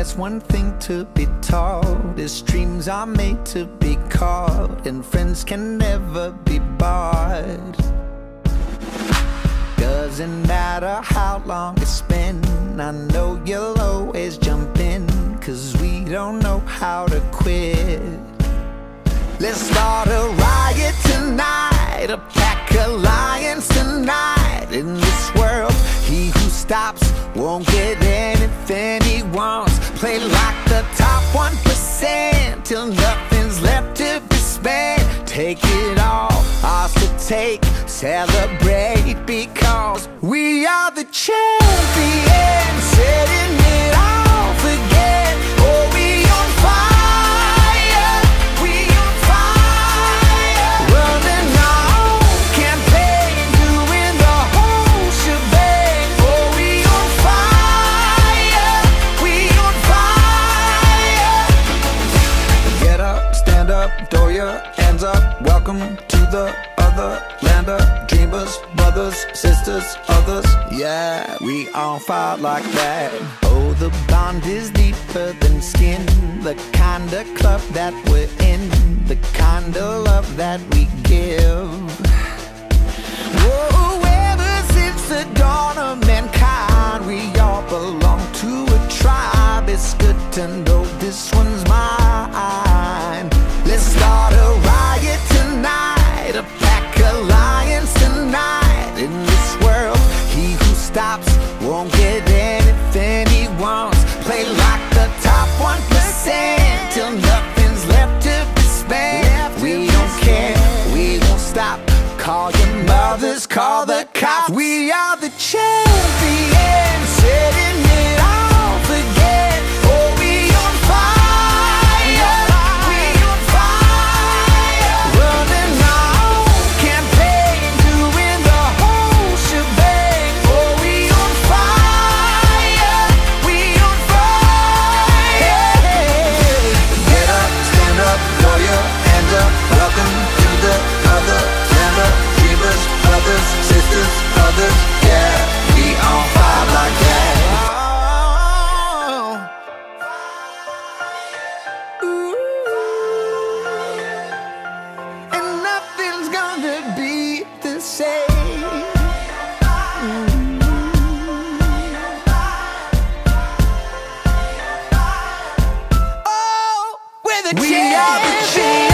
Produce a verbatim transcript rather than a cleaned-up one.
there's one thing to be taught, is dreams are made to be caught, and friends can never be bought. Doesn't matter how long it's been, I know you'll always jump in, cause we don't know how to quit. Let's start a riot tonight, a pack alliance tonight. In this world, he who stops won't get anything he wants. Play like the top one percent till nothing's left to be spent. Take it all, ours to take, celebrate, because we are the champions, setting it off again. Oh, we on fire, we on fire, running our own campaign, doing the whole shebang. Oh, we on fire, we on fire. Get up, stand up, throw your hands up. Welcome to the other land of dreamers, brothers, sisters, others. Yeah, we on fire like that. Oh, the bond is deeper than skin, the kind of club that we're in, the kind of love that we give. Whoa, ever since the dawn of mankind, we all belong to a tribe. It's good to know this one's mine. Let's start a riot tonight, a pack alliance tonight. In this world, he who stops won't get anything he wants. Play like the top one percent till nothing's left to be spent. We don't care, we won't stop. Call your mothers, call the cops. We are the champions, setting it off again. Oh, we on fire, we on fire, running our own campaign, doing the whole shebang. Oh, we on fire, we on fire. Get up, stand up, throw your hands up. Welcome to the other land of dreamers, brothers, sisters, others. Yeah, we on fire like that. And nothing's gonna be the same. Oh, we're the champions.